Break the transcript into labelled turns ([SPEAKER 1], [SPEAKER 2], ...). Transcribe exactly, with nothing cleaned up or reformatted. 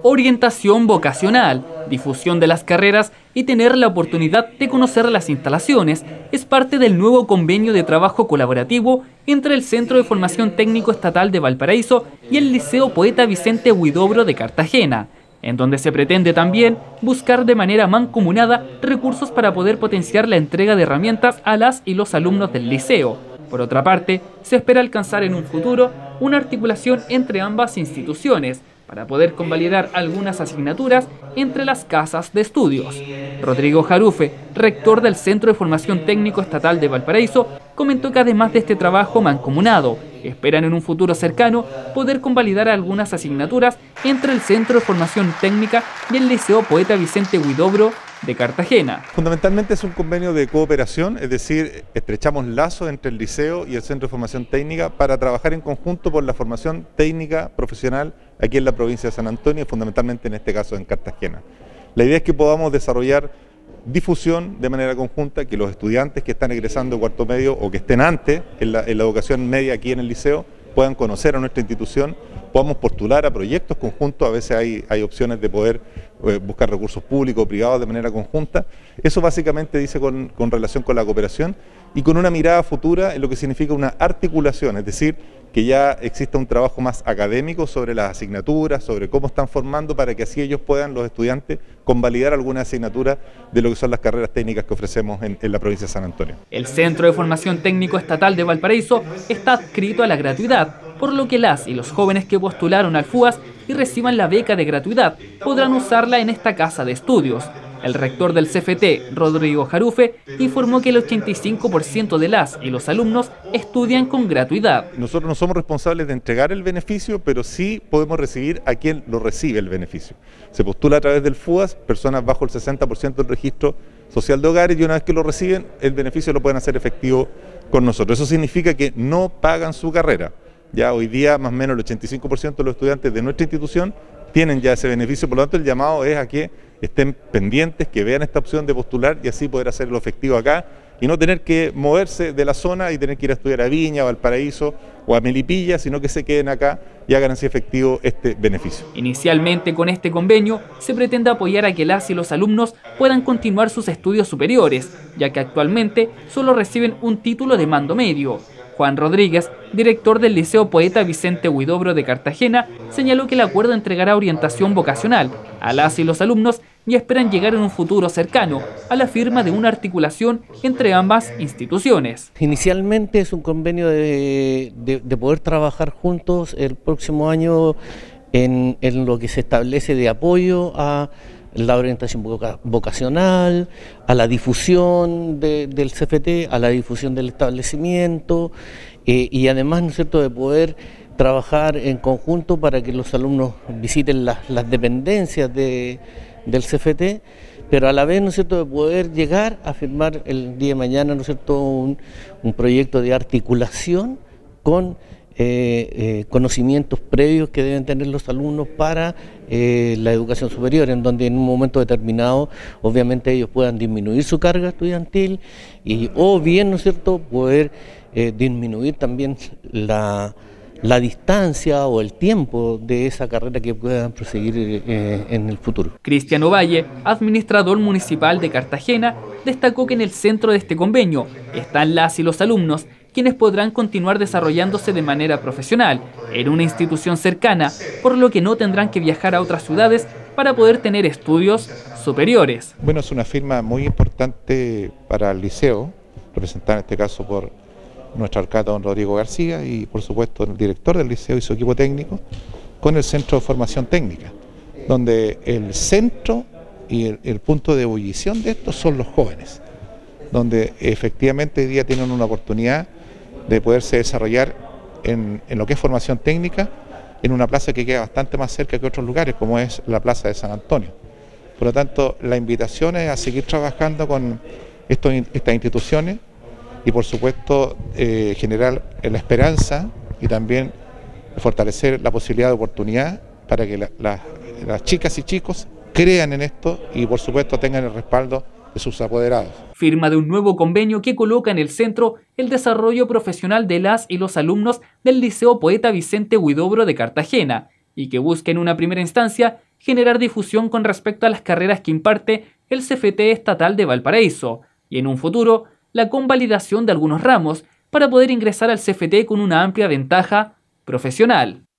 [SPEAKER 1] orientación vocacional, difusión de las carreras y tener la oportunidad de conocer las instalaciones es parte del nuevo convenio de trabajo colaborativo entre el Centro de Formación Técnico Estatal de Valparaíso y el Liceo Poeta Vicente Huidobro de Cartagena, en donde se pretende también buscar de manera mancomunada recursos para poder potenciar la entrega de herramientas a las y los alumnos del liceo. Por otra parte, se espera alcanzar en un futuro una articulación entre ambas instituciones para poder convalidar algunas asignaturas entre las casas de estudios. Rodrigo Jarufe, rector del Centro de Formación Técnico Estatal de Valparaíso, comentó que además de este trabajo mancomunado, esperan en un futuro cercano poder convalidar algunas asignaturas entre el Centro de Formación Técnica y el Liceo Poeta Vicente Huidobro de Cartagena.
[SPEAKER 2] Fundamentalmente es un convenio de cooperación, es decir, estrechamos lazos entre el liceo y el Centro de Formación Técnica para trabajar en conjunto por la formación técnica profesional aquí en la provincia de San Antonio, fundamentalmente en este caso en Cartagena. La idea es que podamos desarrollar difusión de manera conjunta, que los estudiantes que están egresando cuarto medio o que estén antes en la, en la educación media aquí en el liceo puedan conocer a nuestra institución, podamos postular a proyectos conjuntos, a veces hay, hay opciones de poder eh, buscar recursos públicos o privados de manera conjunta. Eso básicamente dice con, con relación con la cooperación y con una mirada futura en lo que significa una articulación, es decir, que ya exista un trabajo más académico sobre las asignaturas, sobre cómo están formando para que así ellos puedan, los estudiantes, convalidar algunas asignaturas de lo que son las carreras técnicas que ofrecemos en, en la provincia de San Antonio.
[SPEAKER 1] El Centro de Formación Técnico Estatal de Valparaíso está adscrito a la gratuidad, por lo que las y los jóvenes que postularon al FUAS y reciban la beca de gratuidad podrán usarla en esta casa de estudios. El rector del C F T, Rodrigo Jarufe, informó que el ochenta y cinco por ciento de las y los alumnos estudian con gratuidad.
[SPEAKER 2] Nosotros no somos responsables de entregar el beneficio, pero sí podemos recibir a quien lo recibe el beneficio. Se postula a través del FUAS, personas bajo el sesenta por ciento del registro social de hogares, y una vez que lo reciben, el beneficio lo pueden hacer efectivo con nosotros. Eso significa que no pagan su carrera. Ya hoy día más o menos el ochenta y cinco por ciento de los estudiantes de nuestra institución tienen ya ese beneficio, por lo tanto el llamado es a que estén pendientes, que vean esta opción de postular y así poder hacerlo efectivo acá y no tener que moverse de la zona y tener que ir a estudiar a Viña, Valparaíso o a Melipilla, sino que se queden acá y hagan así efectivo este beneficio.
[SPEAKER 1] Inicialmente con este convenio se pretende apoyar a que las y los alumnos puedan continuar sus estudios superiores, ya que actualmente solo reciben un título de mando medio. Juan Rodríguez, director del Liceo Poeta Vicente Huidobro de Cartagena, señaló que el acuerdo entregará orientación vocacional a las y los alumnos y esperan llegar en un futuro cercano a la firma de una articulación entre ambas instituciones.
[SPEAKER 3] Inicialmente es un convenio de, de, de poder trabajar juntos el próximo año en, en lo que se establece de apoyo a la orientación vocacional, a la difusión de, del C F T, a la difusión del establecimiento eh, y además, ¿no es cierto?, de poder trabajar en conjunto para que los alumnos visiten las, las dependencias de, del C F T, pero a la vez, ¿no es cierto?, de poder llegar a firmar el día de mañana, ¿no es cierto?, un, un proyecto de articulación con Eh, eh, conocimientos previos que deben tener los alumnos para eh, la educación superior, en donde en un momento determinado obviamente ellos puedan disminuir su carga estudiantil y o bien, ¿no es cierto?, poder eh, disminuir también la, la distancia o el tiempo de esa carrera que puedan proseguir eh, en el futuro.
[SPEAKER 1] Cristiano Valle, administrador municipal de Cartagena, destacó que en el centro de este convenio están las y los alumnos, quienes podrán continuar desarrollándose de manera profesional en una institución cercana, por lo que no tendrán que viajar a otras ciudades para poder tener estudios superiores.
[SPEAKER 2] Bueno, es una firma muy importante para el liceo, representada en este caso por nuestro alcalde don Rodrigo García y por supuesto el director del liceo y su equipo técnico, con el Centro de Formación Técnica, donde el centro y el, el punto de ebullición de esto son los jóvenes, donde efectivamente hoy día tienen una oportunidad de poderse desarrollar en, en lo que es formación técnica en una plaza que queda bastante más cerca que otros lugares, como es la Plaza de San Antonio. Por lo tanto, la invitación es a seguir trabajando con estos, estas instituciones y por supuesto eh, generar la esperanza y también fortalecer la posibilidad de oportunidad para que la, la, las chicas y chicos crean en esto y por supuesto tengan el respaldo de sus apoderados.
[SPEAKER 1] Firma de un nuevo convenio que coloca en el centro el desarrollo profesional de las y los alumnos del Liceo Poeta Vicente Huidobro de Cartagena y que busca en una primera instancia generar difusión con respecto a las carreras que imparte el C F T estatal de Valparaíso y en un futuro la convalidación de algunos ramos para poder ingresar al C F T con una amplia ventaja profesional.